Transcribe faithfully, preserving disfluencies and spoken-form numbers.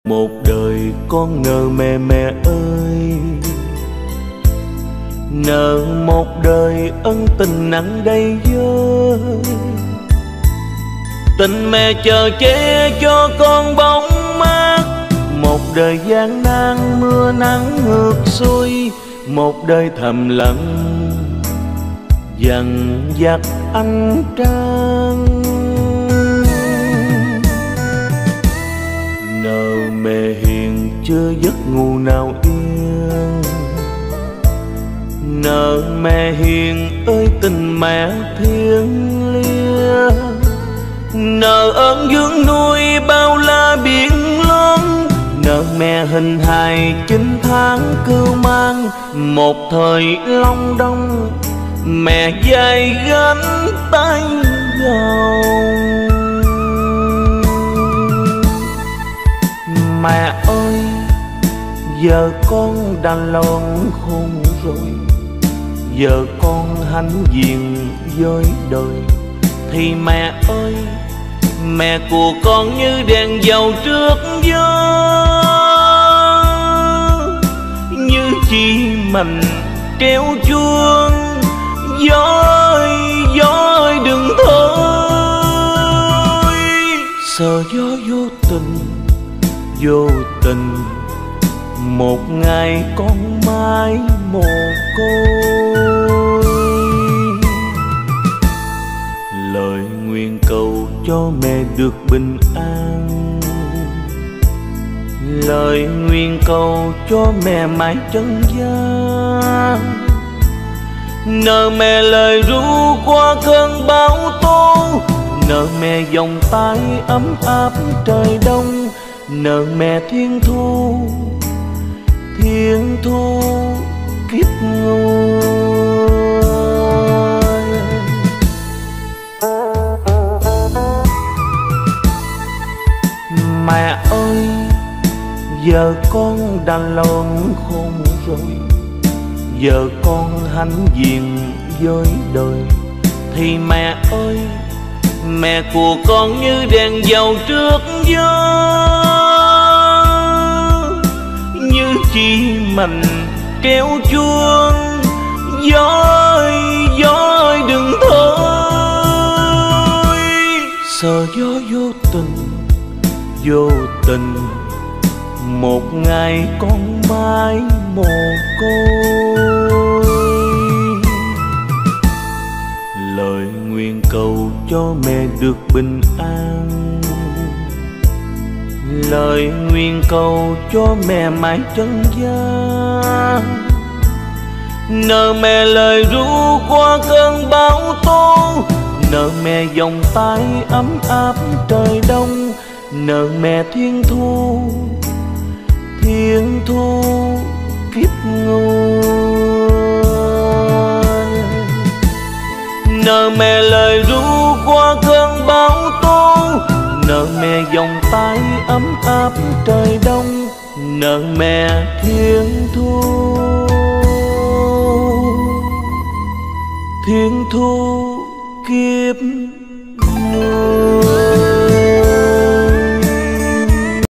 một đời con nợ mẹ mẹ ơi, nợ một đời ân tình nặng đầy vơi. Tình mẹ chờ che cho con bóng mát, một đời gian nan mưa nắng ngược xuôi, một đời thầm lặng dằn vặt anh Trang. Nợ mẹ hiền chưa giấc ngủ nào yên, nợ mẹ hiền ơi tình mẹ thiêng liêng. Nợ ơn dưỡng nuôi bao la biển lớn, nợ mẹ hình hài chín tháng cưu mang, một thời long đong mẹ vai gánh tay gồng. Mẹ ơi giờ con đã lớn khôn rồi, giờ con hãnh diện với đời. Thì mẹ ơi mẹ của con như đèn dầu trước gió, như chỉ mình treo chuông. Gió ơi gió ơi đừng thôi, sợ gió vô tình vô tình, một ngày con mãi mồ côi. Lời nguyện cầu cho mẹ được bình an, lời nguyện cầu cho mẹ mãi trấn gian. Nợ mẹ lời ru qua cơn bão tố, nợ mẹ vòng tay ấm áp trời đông, nợ mẹ thiên thu thiên thu kiếp người. Mẹ ơi giờ con đã lớn khôn rồi, giờ con hãnh diện với đời. Thì mẹ ơi mẹ của con như đèn dầu trước gió, như chỉ mình treo chuông. Gió ơi gió ơi đừng thôi, sợ gió vô tình vô tình, một ngày con mãi mồ côi. Lời nguyện cầu cho mẹ được bình an, lời nguyện cầu cho mẹ mãi trấn gian. Nợ mẹ lời ru qua cơn bão tố, nợ mẹ vòng tay ấm áp trời đông, nợ mẹ thiên thu thiên thu kiếp người. Nợ mẹ lời ru qua cơn bão tố, nợ mẹ vòng tay ấm áp trời đông, nợ mẹ thiên thu thiên thu kiếp người.